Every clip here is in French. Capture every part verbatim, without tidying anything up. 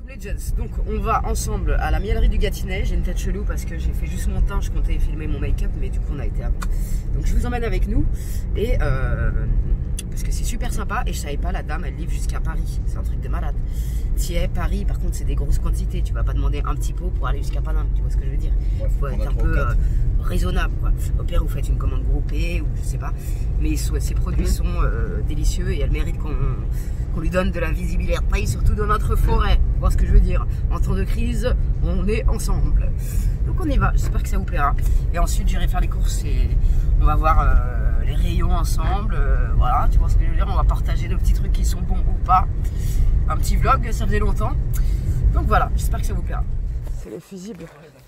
Coucou les Jets, donc on va ensemble à la miellerie du Gâtinais. J'ai une tête chelou parce que j'ai fait juste mon teint, je comptais filmer mon make-up, mais du coup on a été avant. Donc je vous emmène avec nous, et euh, parce que c'est super sympa, et je savais pas, la dame elle livre jusqu'à Paris, c'est un truc de malade. Tiens, Paris par contre c'est des grosses quantités, tu vas pas demander un petit pot pour aller jusqu'à Paname, tu vois ce que je veux dire. Il ouais, faut être un peu euh, raisonnable quoi. Au pire vous faites une commande groupée ou je sais pas, mais ces produits sont euh, délicieux et elles méritent qu'on qu'on lui donne de la visibilité, surtout dans notre forêt. Tu vois ce que je veux dire? En temps de crise, on est ensemble. Donc on y va, j'espère que ça vous plaira. Et ensuite j'irai faire les courses et on va voir euh, les rayons ensemble. Euh, voilà, tu vois ce que je veux dire? On va partager nos petits trucs qui sont bons ou pas. Un petit vlog, ça faisait longtemps. Donc voilà, j'espère que ça vous plaira. C'est les fusibles.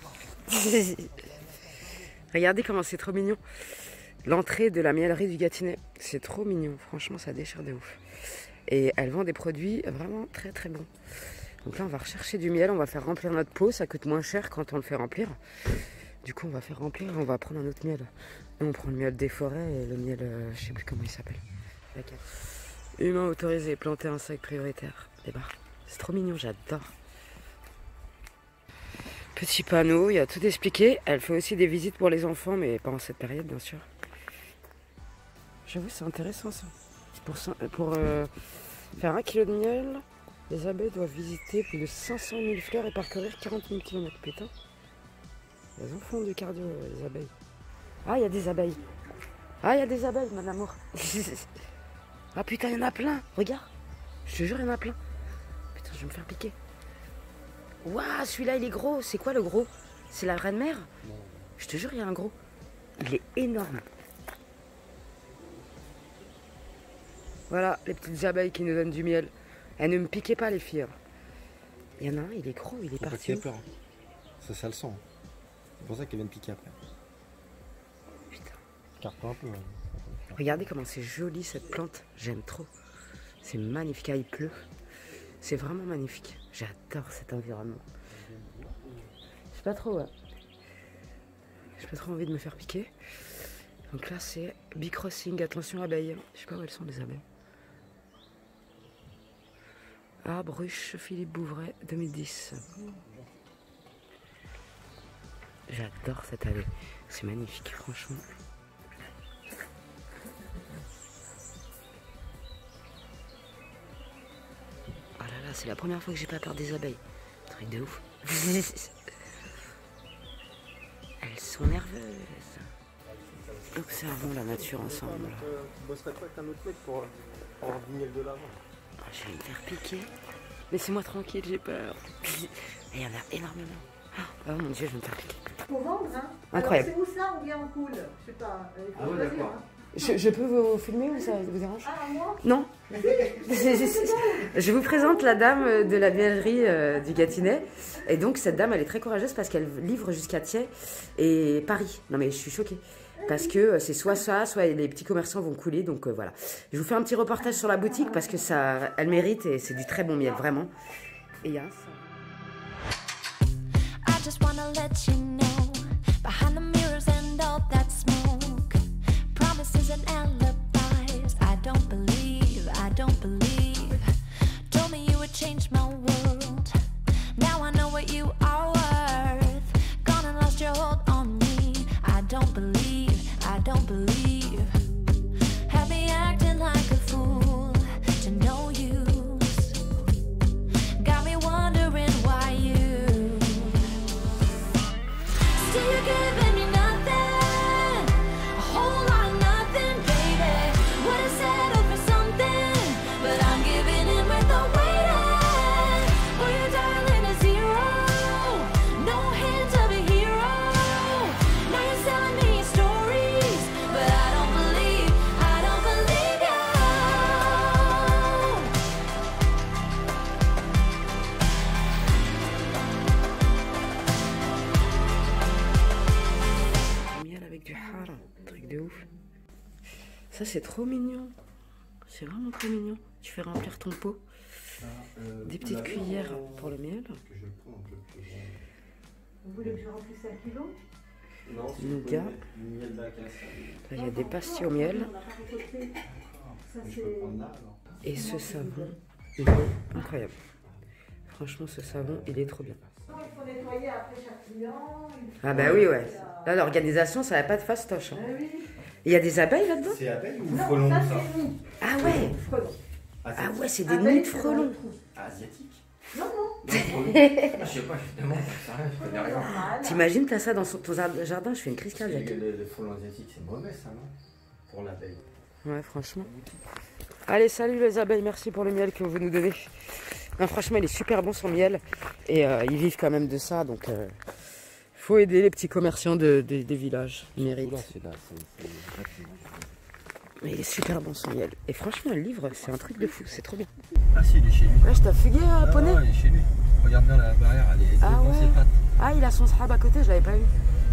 Regardez comment c'est trop mignon. L'entrée de la miellerie du Gâtinais, c'est trop mignon. Franchement, ça déchire de ouf. Et elle vend des produits vraiment très très bons. Donc là on va rechercher du miel, on va faire remplir notre pot, ça coûte moins cher quand on le fait remplir. Du coup on va faire remplir et on va prendre un autre miel. Nous on prend le miel des forêts et le miel, euh, je sais plus comment il s'appelle. Humain autorisé, planter un sac prioritaire. Des barres. C'est trop mignon, j'adore. Petit panneau, il y a tout expliqué. Elle fait aussi des visites pour les enfants, mais pas en cette période bien sûr. J'avoue c'est intéressant ça. Pour, pour euh, faire un kilo de miel, les abeilles doivent visiter plus de cinq cent mille fleurs et parcourir quarante mille kilomètres. Putain, elles en font du cardio, les abeilles. Ah, il y a des abeilles. Ah, il y a des abeilles, mon amour. Ah putain, il y en a plein. Regarde, je te jure, il y en a plein. Putain, je vais me faire piquer. Waouh, celui-là, il est gros. C'est quoi le gros? C'est la reine mère? Je te jure, il y a un gros. Il est énorme. Voilà, les petites abeilles qui nous donnent du miel. Elles ne me piquaient pas, les filles. Il y en a un, il est gros, il est Faut parti. Pas peur. Ça, ça le sent. C'est pour ça qu'elle vient de piquer après. Putain. Carte-toi un peu. Hein. Regardez comment c'est joli cette plante. J'aime trop. C'est magnifique. Ah, il pleut. C'est vraiment magnifique. J'adore cet environnement. Je sais pas trop, ouais. J'ai pas trop envie de me faire piquer. Donc là, c'est bee crossing. Attention, abeilles. Je sais pas où elles sont, les abeilles. Arbre, ruche, Philippe Bouvray, deux mille dix. J'adore cette allée. C'est magnifique, franchement. Oh là là, c'est la première fois que j'ai pas peur des abeilles. Truc de ouf. Elles sont nerveuses. Observons la nature ensemble. Tu bosserais pas avec un autre mec pour avoir du miel de l'avant. Oh, je vais me faire piquer. Laissez-moi tranquille, j'ai peur. Et il y en a énormément. Oh mon dieu, je vais me faire piquer. Pour vendre, hein. Incroyable. C'est où ça ou bien en cool? Je sais pas. Ah ouais, d'accord. Hein. Je, je peux vous filmer ou ça vous dérange? Ah, moi? Non. Je vous présente la dame de la miellerie euh, du Gâtinais. Et donc cette dame, elle est très courageuse parce qu'elle livre jusqu'à Thiers et Paris. Non mais je suis choquée. Parce que c'est soit ça, soit les petits commerçants vont couler. Donc euh, voilà. Je vous fais un petit reportage sur la boutique parce que ça, elle mérite et c'est du très bon miel, vraiment. Et il y a un ça. Ça c'est trop mignon. C'est vraiment trop mignon. Tu fais remplir ton pot. Des petites cuillères pour le miel. Vous voulez que je remplisse un kilo? Nougat. Là il y a des pastilles au miel. Et ce savon, il est incroyable. Franchement, ce savon, il est trop bien. Il faut nettoyer après chaque client. Ah bah oui, ouais. Là, l'organisation, ça va pas de fastoche. Hein. Ah oui. Il y a des abeilles là-dedans? C'est abeille ou Non, frelon ça ça c'est nid. Ah ouais. Frelon. Ah ouais, c'est des Abeille, nids de c'est dans frelons. le trou. Asiatique. Non, non. Je sais pas, je demande, je sais rien, je connais rien. Normal. T'imagines, t'as ça dans son- ton jardin, je fais une crise cardiaque. Le, le, le frelon asiatique, c'est mauvais ça, non? Pour l'abeille. Ouais, franchement. Allez, salut les abeilles, merci pour le miel que vous nous donnez. Non, franchement, il est super bon son miel. Et euh, ils vivent quand même de ça, donc euh, faut aider les petits commerçants de, de- des villages. Ils méritent. Oula, c'est là, c'est- c'est- Mais il est super bon son miel. Et franchement, le livre, c'est un truc de fou, c'est trop bien. Ah si, il est chez lui. Ouais, je t'ai fugué, euh, Ah, poney. ouais, il est chez lui. Regarde bien la barrière, elle est Ah devant ouais. ses pattes. Ah, il a son sahab à côté, je l'avais pas vu.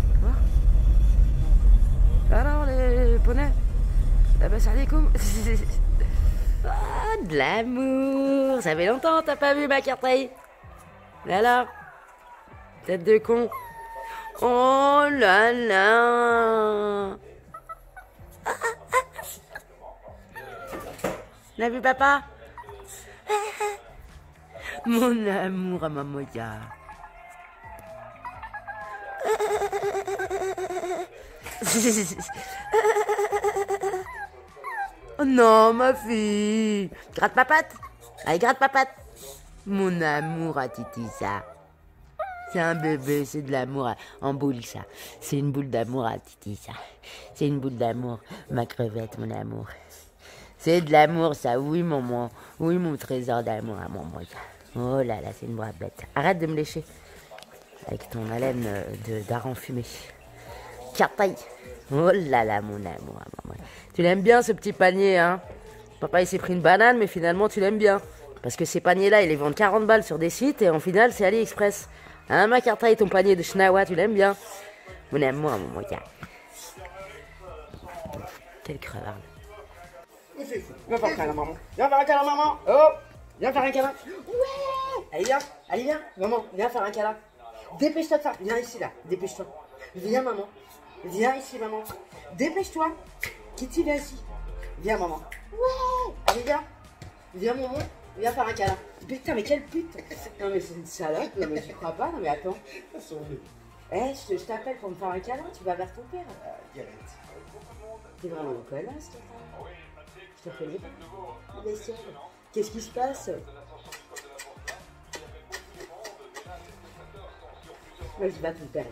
Voilà. Alors, les poneys, eh ben, salam alaikum. Ah, de l'amour. Ça fait longtemps, t'as pas vu ma carte. Alors, tête de con. Oh là là. T'as vu papa? Mon amour à mamoya. Oh non, ma fille. Gratte ma patte. Allez, gratte ma patte. Mon amour à Titi, ça. C'est un bébé, c'est de l'amour en boule, ça. C'est une boule d'amour à Titi, ça. C'est une boule d'amour, ma crevette, mon amour. C'est de l'amour, ça. Oui, maman. Oui, mon trésor d'amour à maman. Oh là là, c'est une brave bête. Arrête de me lécher. Avec ton haleine de d'hareng fumé. Cartaille. Oh là là, mon amour à maman. Tu l'aimes bien, ce petit panier, hein? Papa, il s'est pris une banane, mais finalement, tu l'aimes bien. Parce que ces paniers-là, ils les vendent quarante balles sur des sites, et en final, c'est AliExpress. Hein, ma Cartaille, ton panier de Schnawa, tu l'aimes bien? Mon amour à maman. Quelle crevarde. Viens faire un câlin, maman. Viens faire un câlin, maman. Oh, viens faire un câlin. Ouais. Allez, viens. Allez, viens. Maman, viens faire un câlin. Dépêche-toi de faire. Viens ici, là. Dépêche-toi. Viens, maman. Viens ici, maman. Dépêche-toi. Kitty, viens ici. Viens, maman. Ouais. Allez, viens. Viens, maman. Viens faire un câlin. Putain, mais quelle pute. Non, mais c'est une salope. Non, mais tu crois pas? Non, mais attends. Eh, je, je t'appelle pour me faire un câlin. Tu vas vers ton père. T'es vraiment une connasse, toi. Je te connais pas. Mais c'est... Qu'est-ce qui se passe? Moi, je bats ton père.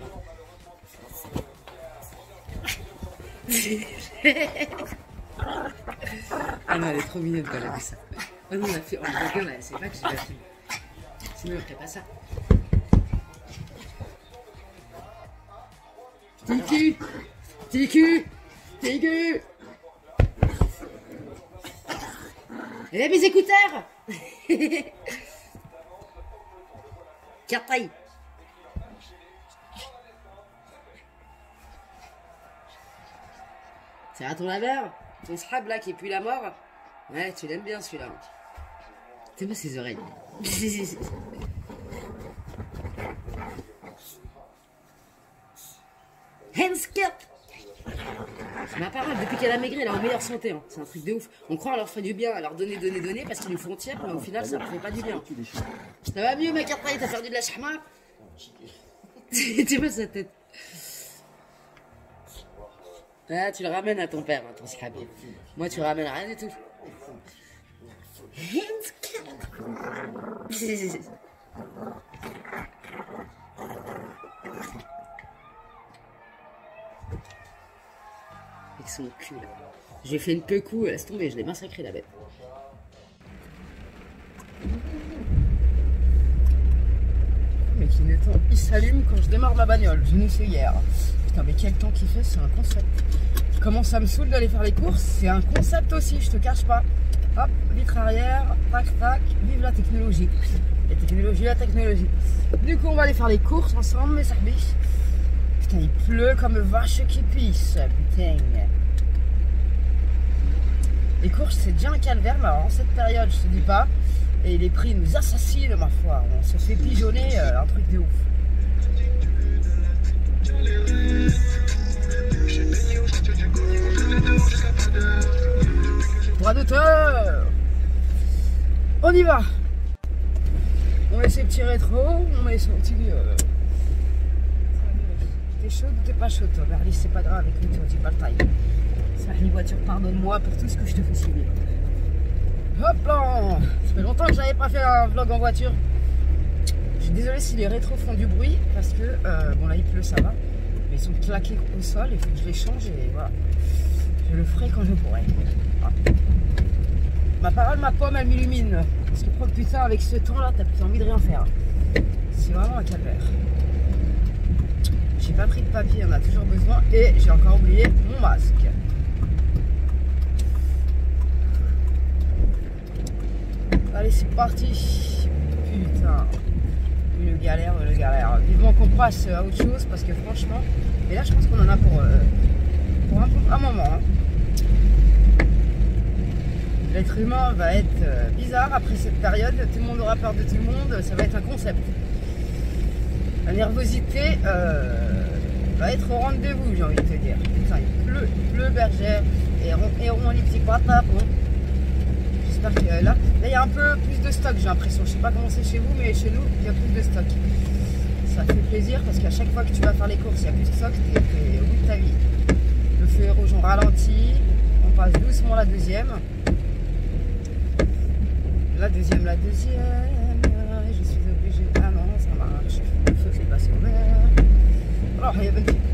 Ah non, elle est trop mignonne quand elle a fait ça. Oh non, on a fait... On rigole, elle sait pas que j'ai pas fait. Sinon, elle ferait pas ça. Ticu! Ticu! Ticu! Eh mes écouteurs. Cartaille. C'est à ton laveur? Ton sahab là qui pue la mort? Ouais, tu l'aimes bien celui-là. C'est moi ses oreilles. Handscut. C'est ma parole, depuis qu'elle a maigri, elle est en meilleure santé. Hein. C'est un truc de ouf. On croit qu'on leur fait du bien, à leur donner, donner, donner, parce qu'ils nous font tiers, mais au final, ça leur fait pas du bien. Ça va mieux, ma carte, t'as perdu de la chama? Tu vois sa tête. Ah, tu le ramènes à ton père, hein, ton sahab. Moi, tu le ramènes à rien du tout. Avec son cul là. J'ai fait une peu coup, laisse tomber, je l'ai massacré la bête. Mais qui nettoie, il s'allume quand je démarre ma bagnole, je l'ai fait hier. Putain, mais quel temps qu'il fait, c'est un concept. Comment ça me saoule d'aller faire les courses, c'est un concept aussi, je te cache pas. Hop, vitre arrière, tac tac, vive la technologie. La technologie, la technologie. Du coup, on va aller faire les courses ensemble, mes services. Putain, il pleut comme vache qui pisse, putain. Les courses, c'est déjà un calvaire, mais alors en cette période, je te dis pas. Et les prix nous assassinent, ma foi. On se fait pigeonner, euh, un truc de ouf. Droit d'auteur. On y va. On va essayer ces petits rétros, on met son petit... Euh... T'es chaud ou t'es pas chaud toi? Berlis, c'est pas grave, écoute, tu dis pas le taille. Ça, les voitures, pardonne-moi pour tout ce que je te fais subir. Hop là! Ça fait longtemps que j'avais pas fait un vlog en voiture. Je suis désolée si les rétros font du bruit, parce que, euh, bon là il pleut, ça va. Mais ils sont claqués au sol, il faut que je les change et voilà. Je le ferai quand je pourrai. Voilà. Ma parole, ma pomme, elle m'illumine. Parce que, oh, putain, avec ce temps-là, t'as plus envie de rien faire. C'est vraiment un calvaire. J'ai pas pris de papier, on a toujours besoin. Et j'ai encore oublié mon masque. Allez, c'est parti. Putain. Une galère, une galère. Vivement qu'on passe à autre chose parce que franchement... Et là, je pense qu'on en a pour, euh, pour un, un moment. Hein. L'être humain va être euh, bizarre après cette période. Tout le monde aura peur de tout le monde. Ça va être un concept. La nervosité euh, va être au rendez-vous, j'ai envie de te dire. Putain, il pleut, il pleut bergère. Et on, et on les petits patapes. Bon. J'espère que là, là, il y a un peu plus de stock, j'ai l'impression. Je sais pas comment c'est chez vous, mais chez nous, il y a plus de stock. Ça fait plaisir parce qu'à chaque fois que tu vas faire les courses, il y a plus de stock, t'es au bout de ta vie. Le feu est rouge, on ralentit. On passe doucement la deuxième. La deuxième, la deuxième. Je suis obligée. Ah non, ça marche. Le feu s'est passé au vert. Alors, il y a bonne fille.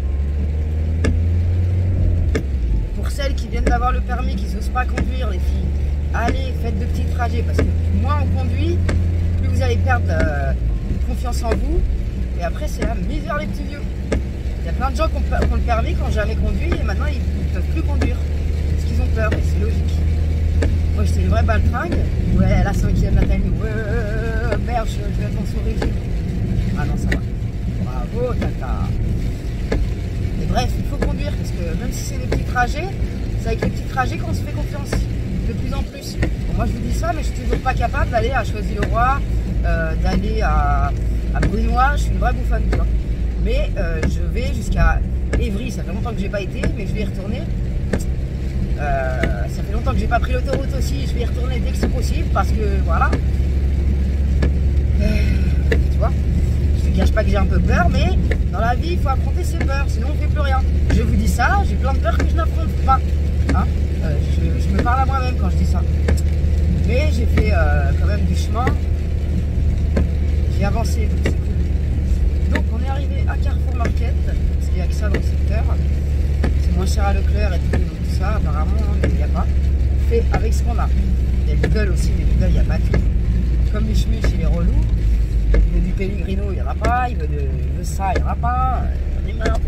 Pour celles qui viennent d'avoir le permis, qui n'osent pas conduire, les filles, allez, faites de petits trajets parce que moins on conduit, plus vous allez perdre euh, confiance en vous. Et après, c'est la misère, les petits vieux. Il y a plein de gens qui ont, qui ont le permis, qui n'ont jamais conduit et maintenant ils ne peuvent plus conduire parce qu'ils ont peur et c'est logique. Moi, j'étais une vraie baltringue. Ouais, la cinquième, Nathalie. Ouais, euh, merde, je, je vais être en sous-régime. Ah non, ça va. Bravo, tata. Et bref, il faut conduire parce que même si c'est des petits trajets, c'est avec les petits trajets qu'on se fait confiance. De plus en plus. Bon, moi, je vous dis ça, mais je suis toujours pas capable d'aller à Choisy-le-Roi, euh, d'aller à, à Brunois. Je suis une vraie bouffonne, tu vois. Mais euh, je vais jusqu'à Évry. Ça fait longtemps que j'ai pas été, mais je vais y retourner. Euh, ça fait longtemps que j'ai pas pris l'autoroute aussi, je vais y retourner dès que c'est possible parce que voilà. Euh, tu vois, je te cache pas que j'ai un peu peur, mais dans la vie il faut affronter ses peurs, sinon on fait plus rien. Je vous dis ça, j'ai plein de peurs que je n'affronte pas. Hein, euh, je, je me parle à moi-même quand je dis ça. Mais j'ai fait euh, quand même du chemin. J'ai avancé, donc c'est cool. Donc on est arrivé à Carrefour Market, parce qu'il n'y a que ça dans le secteur. C'est moins cher à Leclerc et tout. Ça apparemment il n'y a pas, on fait avec ce qu'on a. Il y a Lidl aussi, mais Lidl il n'y a pas tout. Comme les chemises chez les relous, il veut du Pellegrino, il n'y en a pas, il veut de, de ça, il n'y en a pas, il y en a marre.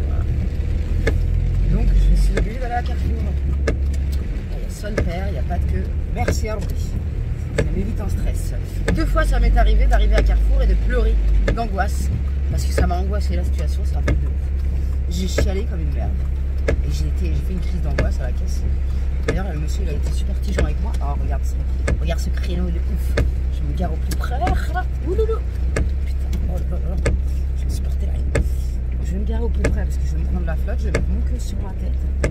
Donc je suis obligée d'aller à Carrefour. Il y a seul père, il n'y a pas de queue. Merci à lui. Ça m'évite un stress. Deux fois ça m'est arrivé d'arriver à Carrefour et de pleurer d'angoisse. Parce que ça m'a angoissé la situation, c'est un truc de ouf. J'ai chialé comme une merde. Et j'ai fait une crise d'angoisse à la caisse. D'ailleurs, le monsieur il a été super tigeant avec moi. Oh, regarde, regarde ce créneau de ouf. Je me gare au plus près. Ouloulou. Putain, oh là là. Je me suis porté la haine. Je vais me garer au plus près parce que je vais me prendre la flotte. Je vais mettre mon queue sur ma tête.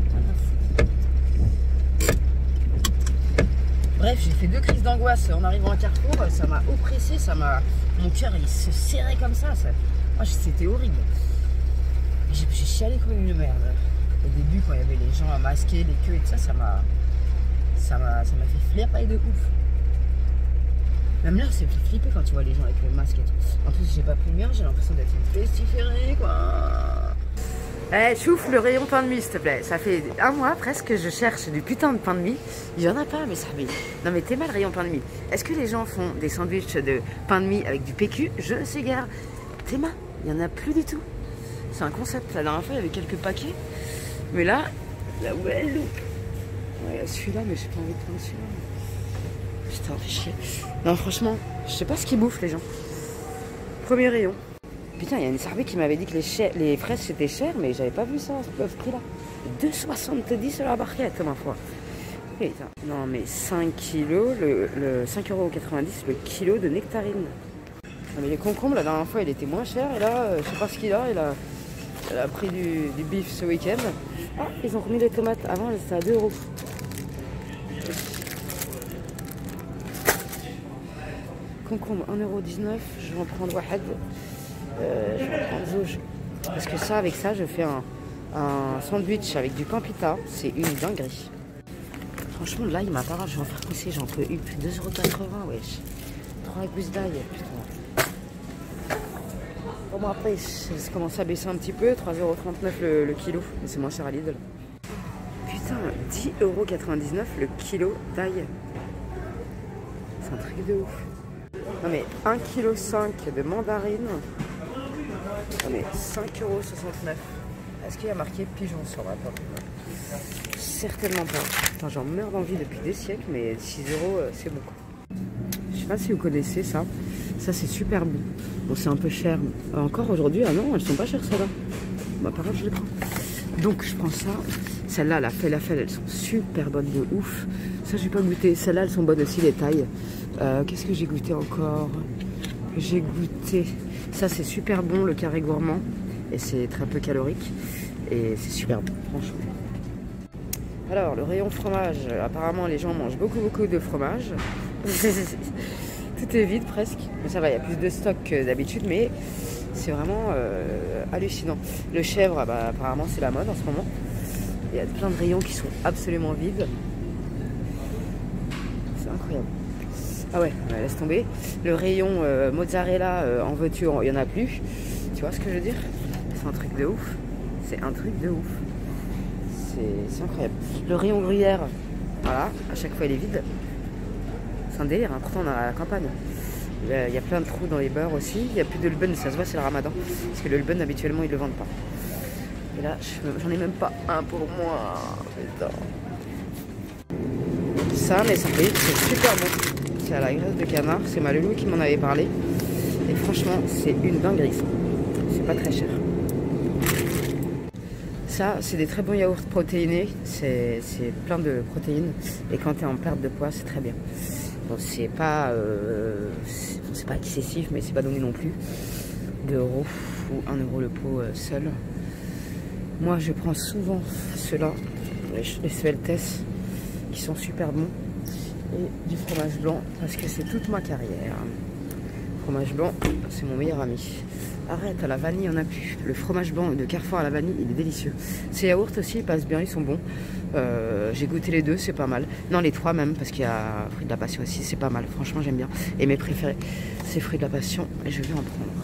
Bref, j'ai fait deux crises d'angoisse en arrivant à Carrefour. Ça m'a oppressé. Ça m'a. Mon cœur il se serrait comme ça. ça... Oh, c'était horrible. J'ai chialé comme une merde. Au début, quand il y avait les gens à masquer, les queues et tout ça, ça m'a ça m'a ça m'a fait flipper de ouf. Même là, c'est flipper quand tu vois les gens avec le masque et tout. En plus, j'ai pas pris le mien, j'ai l'impression d'être une pestiférée, quoi. Eh, chouffe le rayon pain de mie, s'il te plaît. Ça fait un mois presque que je cherche du putain de pain de mie. Il y en a pas, mais ça fait... Non, mais t'es mal, rayon pain de mie. Est-ce que les gens font des sandwichs de pain de mie avec du P Q? Je ne sais guère. T'es mal, il y en a plus du tout. C'est un concept. La dernière fois, il y avait quelques paquets. Mais là, la ouais, ouais, celui-là, mais j'ai pas envie de prendre celui-là. Putain, fait chier. Non, franchement, je sais pas ce qu'ils bouffent, les gens. Premier rayon. Putain, il y a une sarbée qui m'avait dit que les, les fraises c'était cher, mais j'avais pas vu ça à ce prix-là. deux soixante-dix sur la barquette, ma foi. Putain. Non, mais cinq kilos, le, le cinq euros quatre-vingt-dix le kilo de nectarine. Non, mais les concombres, la dernière fois, il était moins cher, et là, euh, je sais pas ce qu'il a, il a, il a pris du, du bif ce week-end. Ah, ils ont remis les tomates. Avant, c'était à deux euros. concombre un euro dix-neuf. Je vais en prendre Wahed. Euh, je vais en prendre Zouj. Parce que ça, avec ça, je fais un, un sandwich avec du pampita. C'est une dinguerie. Franchement, là, il m'a pas rare. Je vais en faire pousser. J'en peux une. deux euros quatre-vingts, wesh. trois gousses d'ail. Putain. Bon, après, ça commence à baisser un petit peu. trois euros trente-neuf le, le kilo. Mais c'est moins cher à Lidl. Putain, dix euros quatre-vingt-dix-neuf le kilo d'ail. C'est un truc de ouf. Non mais un virgule cinq kilos de mandarine. Non mais cinq euros soixante-neuf. Est-ce qu'il y a marqué pigeon sur la porte? Certainement pas. Putain, j'en meurs d'envie depuis des siècles, mais six euros c'est beaucoup. Je sais pas si vous connaissez ça. Ça c'est super bon. Bon c'est un peu cher. Encore aujourd'hui, ah non, elles sont pas chères celles-là. Bah par contre je les prends. Donc je prends ça. Celles-là, la falafel, elles sont super bonnes de ouf. Ça, j'ai pas goûté. Celles-là, elles sont bonnes aussi, les tailles. Euh, Qu'est-ce que j'ai goûté encore? J'ai goûté... Ça, c'est super bon, le carré gourmand. Et c'est très peu calorique. Et c'est super bon, franchement. Alors, le rayon fromage. Apparemment, les gens mangent beaucoup, beaucoup de fromage. Tout est vide, presque. Mais ça va, il y a plus de stock que d'habitude. Mais c'est vraiment euh, hallucinant. Le chèvre, bah, apparemment, c'est la mode en ce moment. Il y a plein de rayons qui sont absolument vides. C'est incroyable. Ah ouais, laisse tomber. Le rayon euh, mozzarella euh, en voiture, il n'y en a plus. Tu vois ce que je veux dire? C'est un truc de ouf. C'est un truc de ouf. C'est incroyable. Le rayon gruyère, voilà, à chaque fois il est vide. C'est un délire, hein. Pourtant on est à la campagne. Il y a plein de trous dans les beurres aussi. Il n'y a plus de lben, ça se voit, c'est le ramadan. Parce que le lben, habituellement, ils ne le vendent pas. Et là, j'en ai même pas un pour moi. Putain. Ça, mais ça fait, c'est super bon. C'est à la graisse de canard. C'est ma loulou qui m'en avait parlé. Et franchement, c'est une dinguerie. C'est pas très cher. Ça, c'est des très bons yaourts protéinés. C'est plein de protéines. Et quand tu es en perte de poids, c'est très bien. Bon, c'est pas, euh, c'est pas excessif, mais c'est pas donné non plus. deux euros ou un euro le pot euh, seul. Moi, je prends souvent ceux-là, les, les Sveltes, qui sont super bons, et du fromage blanc, parce que c'est toute ma carrière. Fromage blanc, c'est mon meilleur ami. Arrête, à la vanille, il n'y en a plus. Le fromage blanc de Carrefour à la vanille, il est délicieux. Ces yaourts aussi, ils passent bien, ils sont bons. Euh, J'ai goûté les deux, c'est pas mal. Non, les trois même, parce qu'il y a fruits de la passion aussi, c'est pas mal. Franchement, j'aime bien. Et mes préférés, c'est fruits de la passion, et je vais en prendre.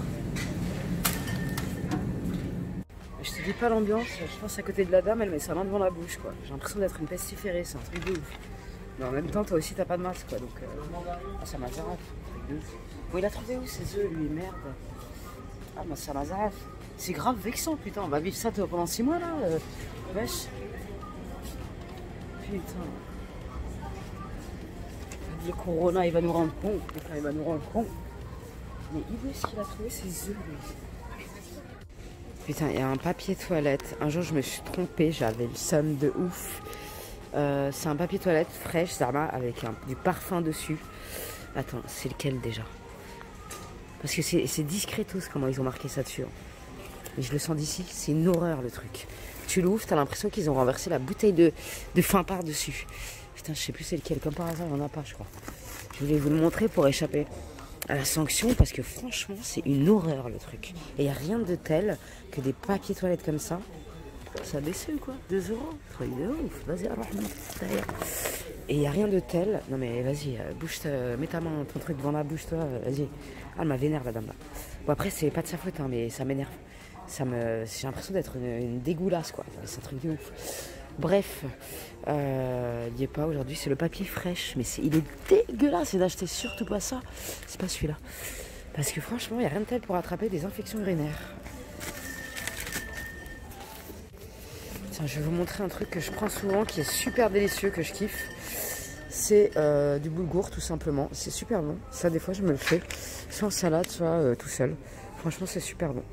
Je te dis pas l'ambiance, je pense à côté de la dame, elle met sa main devant la bouche, quoi. J'ai l'impression d'être une pestiférée, c'est un truc de ouf. Mais en même temps, toi aussi, t'as pas de masque, quoi. Donc, euh... ah, ça m'a zaraf, un truc de ouf. Bon, il a trouvé où ses œufs, lui, merde. Ah, bah, ça m'a zaraf. C'est grave vexant, putain. On va vivre ça pendant six mois, là. Euh... Wesh. Putain. Le corona, il va nous rendre con. Enfin, il va nous rendre con. Mais où est-ce qu'il a trouvé ses œufs, lui? Putain, il y a un papier toilette. Un jour, je me suis trompée. J'avais le seum de ouf. Euh, c'est un papier toilette fraîche, Zama, avec un, du parfum dessus. Attends, c'est lequel déjà? Parce que c'est discretos comment ils ont marqué ça dessus. Mais je le sens d'ici. C'est une horreur, le truc. Tu l'ouvres, t'as l'impression qu'ils ont renversé la bouteille de, de fin par-dessus. Putain, je sais plus c'est lequel. Comme par hasard, il n'y en a pas, je crois. Je voulais vous le montrer pour échapper à la sanction, parce que franchement c'est une horreur le truc. Et il n'y a rien de tel que des papiers toilettes comme ça. Ça baisse quoi, deux euros, truc de ouf. Vas-y, et il n'y a rien de tel. Non mais vas-y, bouge, mets ta main, ton truc devant la bouche, toi, vas-y. Ah, elle m'a vénère la dame là. Bon après c'est pas de sa faute, hein, mais ça m'énerve. Ça me, j'ai l'impression d'être une, une dégoulasse quoi. C'est un truc de ouf. Bref, euh, il n'y est pas aujourd'hui, c'est le papier fraîche, mais il est dégueulasse, et d'acheter surtout pas ça, c'est pas celui-là. Parce que franchement, il n'y a rien de tel pour attraper des infections urinaires. Tiens, je vais vous montrer un truc que je prends souvent, qui est super délicieux, que je kiffe. C'est euh, du boulgour, tout simplement. C'est super bon. Ça, des fois, je me le fais, soit en salade, soit euh, tout seul. Franchement, c'est super bon.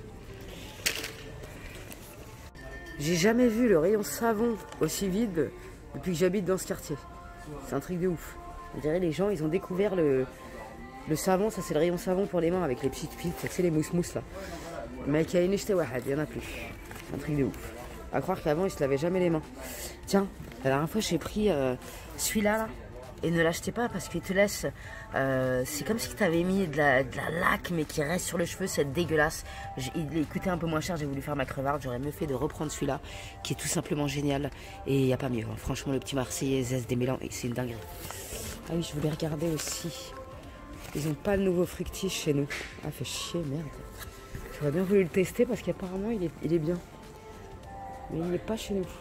J'ai jamais vu le rayon savon aussi vide depuis que j'habite dans ce quartier. C'est un truc de ouf. On dirait les gens, ils ont découvert le, le savon. Ça, c'est le rayon savon pour les mains avec les petites piles. Tu sais, les mousses-mousses là. Mais il y en a plus. C'est un truc de ouf. À croire qu'avant, ils se lavaient jamais les mains. Tiens, la dernière fois, j'ai pris euh, celui-là. Là. Et ne l'achetez pas parce qu'il te laisse, euh, c'est comme si tu avais mis de la, de la laque mais qui reste sur le cheveu, c'est dégueulasse. Il est coûté un peu moins cher, j'ai voulu faire ma crevarde, j'aurais mieux fait de reprendre celui-là qui est tout simplement génial. Et il n'y a pas mieux, hein. Franchement le petit Marseillais Zest des Mélans, c'est une dinguerie. Ah oui, je voulais regarder aussi, ils n'ont pas le nouveau fructis chez nous. Ah fait chier, merde. J'aurais bien voulu le tester parce qu'apparemment il est, il est bien. Mais il n'est pas chez nous.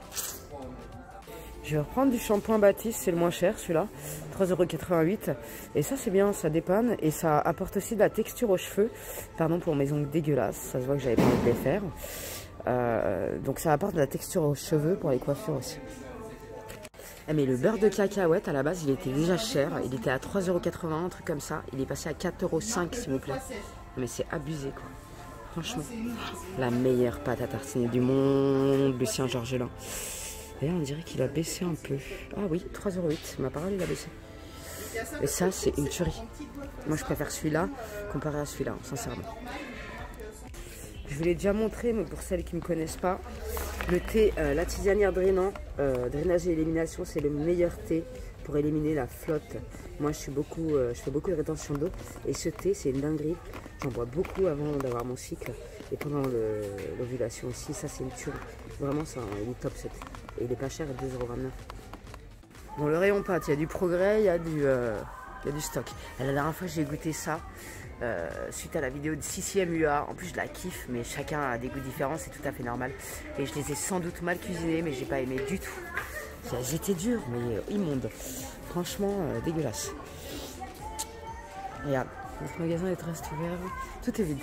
Je vais reprendre du shampoing Baptiste, c'est le moins cher celui-là, trois euros quatre-vingt-huit. Et ça c'est bien, ça dépanne et ça apporte aussi de la texture aux cheveux. Pardon pour mes ongles dégueulasses, ça se voit que j'avais pas envie de les faire. Euh, donc ça apporte de la texture aux cheveux pour les coiffures aussi. Ah, mais le beurre de cacahuète à la base il était déjà cher, il était à trois euros quatre-vingts, un truc comme ça. Il est passé à quatre euros cinq s'il vous plaît. Mais c'est abusé quoi. Franchement, la meilleure pâte à tartiner du monde, Lucien Georgelin. D'ailleurs, on dirait qu'il a baissé un peu. Ah oui, trois euros huit, ma parole, il a baissé. Et ça, c'est une tuerie. Moi, je préfère celui-là comparé à celui-là, sincèrement. Je vous l'ai déjà montré, mais pour celles qui ne me connaissent pas, le thé, euh, la tisanière drainant, euh, drainage et élimination, c'est le meilleur thé pour éliminer la flotte. Moi, je, suis beaucoup, euh, je fais beaucoup de rétention d'eau. Et ce thé, c'est une dinguerie. J'en bois beaucoup avant d'avoir mon cycle. Et pendant l'ovulation aussi, ça, c'est une tuerie. Vraiment, ça, il est top ce thé. Et il est pas cher, à deux euros vingt-neuf. Bon, le rayon pâte, il y a du progrès, il y a du, euh, il y a du stock. Et la dernière fois, j'ai goûté ça euh, suite à la vidéo de sixième U A. En plus, je la kiffe, mais chacun a des goûts différents, c'est tout à fait normal. Et je les ai sans doute mal cuisinés, mais j'ai pas aimé du tout. Elles étaient dures, mais euh, immondes. Franchement, euh, dégueulasse. Regarde, notre magasin est resté ouvert. Tout est vide.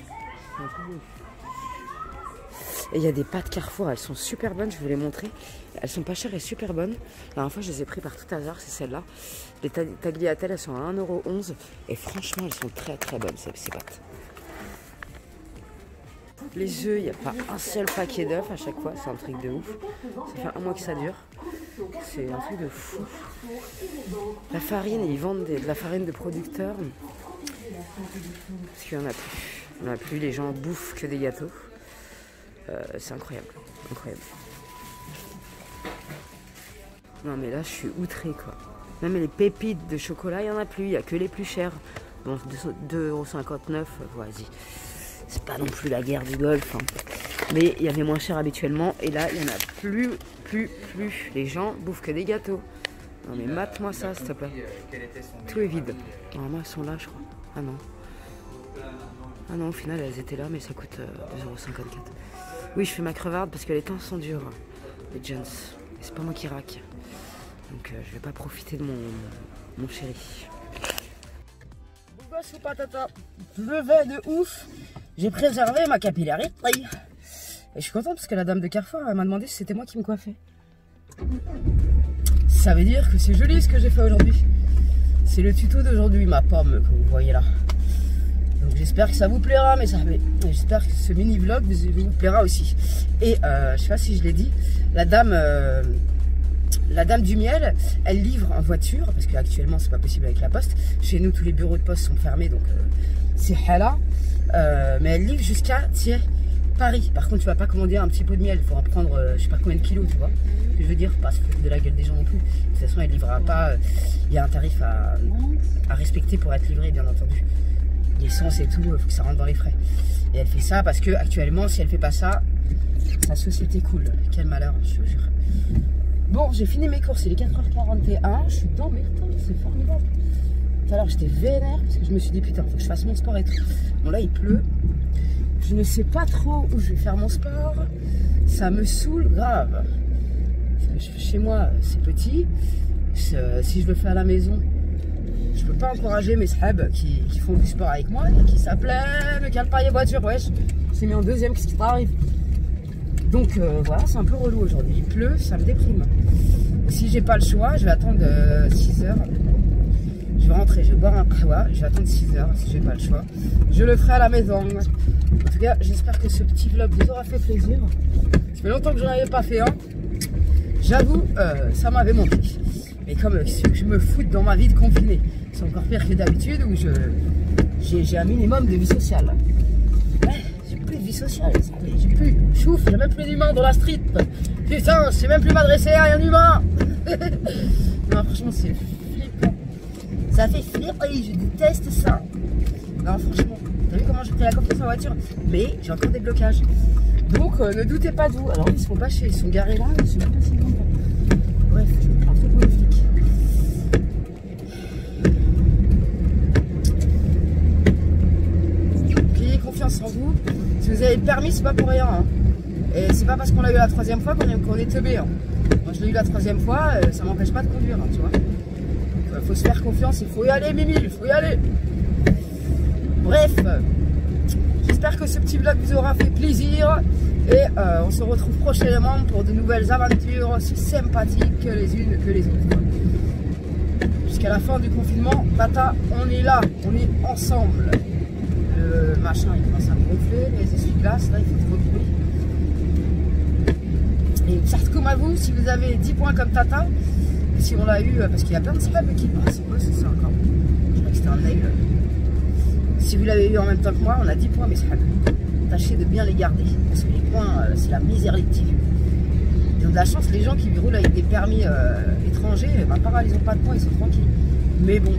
Et il y a des pâtes Carrefour, elles sont super bonnes, je vous les montrer. Elles sont pas chères et super bonnes. La dernière fois, je les ai pris par tout hasard, c'est celles-là. Les tagliatelles, elles sont à un euro onze. Et franchement, elles sont très très bonnes, ces, ces pâtes. Les œufs, il n'y a pas un seul paquet d'œufs à chaque fois, c'est un truc de ouf. Ça fait un mois que ça dure. C'est un truc de fou. La farine, ils vendent des, de la farine de producteurs. Parce qu'il n'y en a plus. Il n'y en a plus, les gens bouffent que des gâteaux. Euh, c'est incroyable, incroyable. Non mais là je suis outrée quoi. Même les pépites de chocolat, il n'y en a plus, il n'y a que les plus chers. Bon, deux euros cinquante-neuf, vas-y. C'est pas non plus la guerre du Golfe. Hein. Mais il y avait moins cher habituellement. Et là, il n'y en a plus, plus, plus. Les gens bouffent que des gâteaux. Non mais mate-moi ça s'il te plaît. Tout est vide. Normalement elles sont là je crois. Ah non. Ah non, au final elles étaient là mais ça coûte euh, deux euros cinquante-quatre. Oui, je fais ma crevarde parce que les temps sont durs, les Jones. Et c'est pas moi qui raque. Donc euh, je vais pas profiter de mon, mon chéri. Bougos ou patata, pleuvait de ouf. J'ai préservé ma capillarité. Et je suis contente parce que la dame de Carrefour m'a demandé si c'était moi qui me coiffais. Ça veut dire que c'est joli ce que j'ai fait aujourd'hui. C'est le tuto d'aujourd'hui, ma pomme que vous voyez là. Donc j'espère que ça vous plaira, mais ça, mais j'espère que ce mini vlog vous, vous plaira aussi. Et euh, je sais pas si je l'ai dit, la dame, euh, la dame du miel, elle livre en voiture parce qu'actuellement c'est pas possible avec la poste. Chez nous tous les bureaux de poste sont fermés, donc euh, c'est hala. Euh, mais elle livre jusqu'à tiens, Paris. Par contre tu vas pas commander un petit pot de miel, il faut en prendre euh, je sais pas combien de kilos, tu vois. Ce que je veux dire, pas se foutre de la gueule des gens non plus. De toute façon elle livrera pas. Il euh, y a un tarif à, à respecter pour être livré, bien entendu. L'essence et tout, il faut que ça rentre dans les frais. Et elle fait ça parce que actuellement, si elle fait pas ça, sa société coule. Quel malheur, je vous jure. Bon, j'ai fini mes courses, il est quatre heures quarante et un. Je suis dans mes temps, c'est formidable. Tout à l'heure, j'étais vénère parce que je me suis dit putain, faut que je fasse mon sport et tout. Bon, là, il pleut. Je ne sais pas trop où je vais faire mon sport. Ça me saoule grave. Chez moi, c'est petit. Si je le fais à la maison, je peux pas encourager mes sahab qui, qui font du sport avec moi et qui s'appelaient me cale pas les voitures, wesh. C'est mis en deuxième, qu'est-ce qui t'arrive? Donc euh, voilà, c'est un peu relou aujourd'hui. Il pleut, ça me déprime. Si j'ai pas le choix, je vais attendre euh, six heures. Je vais rentrer, je vais boire un kahwa, je vais attendre six heures si j'ai pas le choix. Je le ferai à la maison. En tout cas, j'espère que ce petit vlog vous aura fait plaisir. Ça fait longtemps que je n'en avais pas fait un. J'avoue, euh, ça m'avait manqué. Mais comme je me foute dans ma vie de confiné, c'est encore pire que d'habitude où je j'ai un minimum de vie sociale. Ouais, j'ai plus de vie sociale, j'ai plus, chouf, j'ai même plus d'humains dans la street. Putain, je sais même plus m'adresser à un humain. Non, franchement, c'est Ça fait flipper, je déteste ça. Non, franchement, t'as vu comment j'ai pris la confiance en voiture? Mais j'ai encore des blocages. Donc, euh, ne doutez pas d'où. Alors, ils sont pas chez, ils sont garés là, je sais même pas s'ils vont pas. Bref, je me prends trop pour le flic. Ayez confiance en vous. Si vous avez le permis, c'est pas pour rien. Hein. Et c'est pas parce qu'on l'a eu la troisième fois qu'on est, qu'on est teubé. Hein. Moi, je l'ai eu la troisième fois, euh, ça m'empêche pas de conduire, hein, tu vois. Il faut se faire confiance, il faut y aller, Mimi, il faut y aller. Bref, j'espère que ce petit vlog vous aura fait plaisir. Et euh, on se retrouve prochainement pour de nouvelles aventures aussi sympathiques que les unes que les autres. Jusqu'à la fin du confinement, Tata, on est là, on est ensemble. Le machin, il commence à me gonfler, les essuie-glaces, là, il fait trop de bruit. Et certes comme à vous, si vous avez dix points comme Tata, si on l'a eu, parce qu'il y a plein de slabs qui passent, c'est quoi c'est ça encore? Je crois que c'était un nail. Si vous l'avez eu en même temps que moi, on a dix points, mais c'est pas tâchez de bien les garder, parce que les points, euh, c'est la misère les petits vieux. Ils ont de la chance, les gens qui roulent avec des permis euh, étrangers, bah, pareil, ils n'ont pas de points, ils sont tranquilles. Mais bon,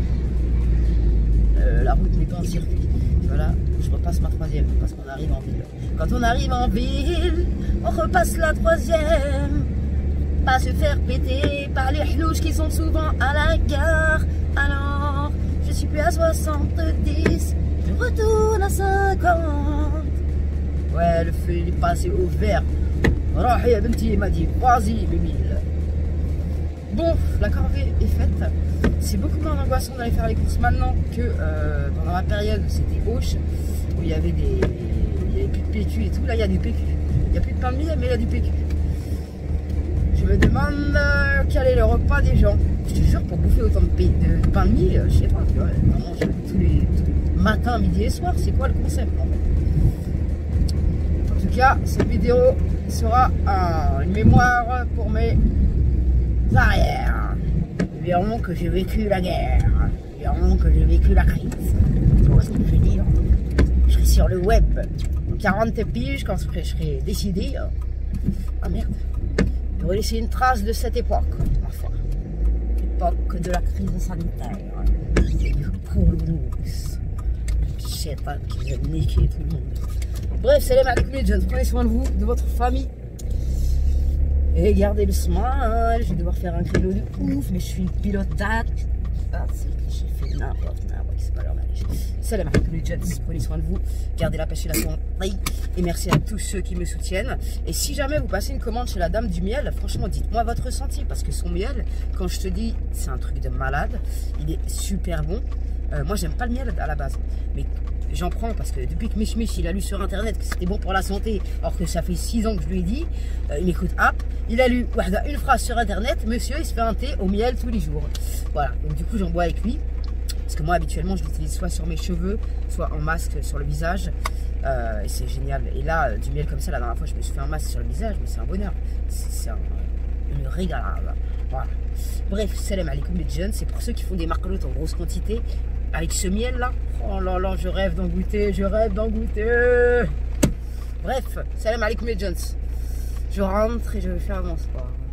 euh, la route n'est pas un circuit. Voilà, je repasse ma troisième, parce qu'on arrive en ville. Quand on arrive en ville, on repasse la troisième. Pas se faire péter par les hlouches qui sont souvent à la gare. Alors, je suis plus à soixante-dix, je retourne à cinquante. Ouais, le feu il est passé au vert. Rahi ya benti, il m'a dit, vas-y, Mimile. Bon, la corvée est faite. C'est beaucoup moins angoissant d'aller faire les courses maintenant que euh, pendant la période où c'était Auch, où il y avait des. Il n'y avait plus de P Q et tout. Là, il y a du P Q. Il n'y a plus de pain de mie, mais il y a du P Q. Je me demande euh, quel est le repas des gens. Je te jure, pour bouffer autant de, de, de pain de mie, euh, je sais pas, tu vois, on mange tous les, tous les matins, midi et soir. C'est quoi le concept en fait? En tout cas, cette vidéo sera un, une mémoire pour mes arrières. Ils verront que j'ai vécu la guerre. Ils verront que j'ai vécu la crise. Tu vois ce que je veux dire? Je serai sur le web. En quarante piges, quand je serai décidé. Ah merde. J'aurais laissé une trace de cette époque. Enfin, l'époque de la crise sanitaire. Et du poulouse. C'est un qui va niquer tout le monde. Bref, salam alaikum les jeunes, prenez soin de vous, de votre famille. Et gardez le smile. Je vais devoir faire un créneau de ouf, mais je suis une pilotate. Ah, c'est j'ai fait n'importe n'importe, c'est pas normal. Salam alaikum les jeunes, prenez soin de vous, gardez la pêche et la santé. Et merci à tous ceux qui me soutiennent. Et si jamais vous passez une commande chez la dame du miel, franchement, dites-moi votre ressenti. Parce que son miel, quand je te dis, c'est un truc de malade. Il est super bon. Euh, moi, j'aime pas le miel à la base. Mais j'en prends parce que depuis que Mich Mich il a lu sur internet que c'était bon pour la santé, alors que ça fait six ans que je lui ai dit, euh, il m'écoute app, il a lu une phrase sur internet, monsieur il se fait un thé au miel tous les jours. Voilà, donc du coup j'en bois avec lui, parce que moi habituellement je l'utilise soit sur mes cheveux, soit en masque sur le visage, euh, et c'est génial. Et là, du miel comme ça, la dernière fois je me suis fait un masque sur le visage, mais c'est un bonheur, c'est un, une régalade. Voilà. Bref, salam alaikum les jeunes, c'est pour ceux qui font des marcolotes en grosse quantité. Avec ce miel là, oh là là, je rêve d'en goûter, je rêve d'en goûter. Bref, salam alaikum les jeunes. Je rentre et je vais faire mon sport.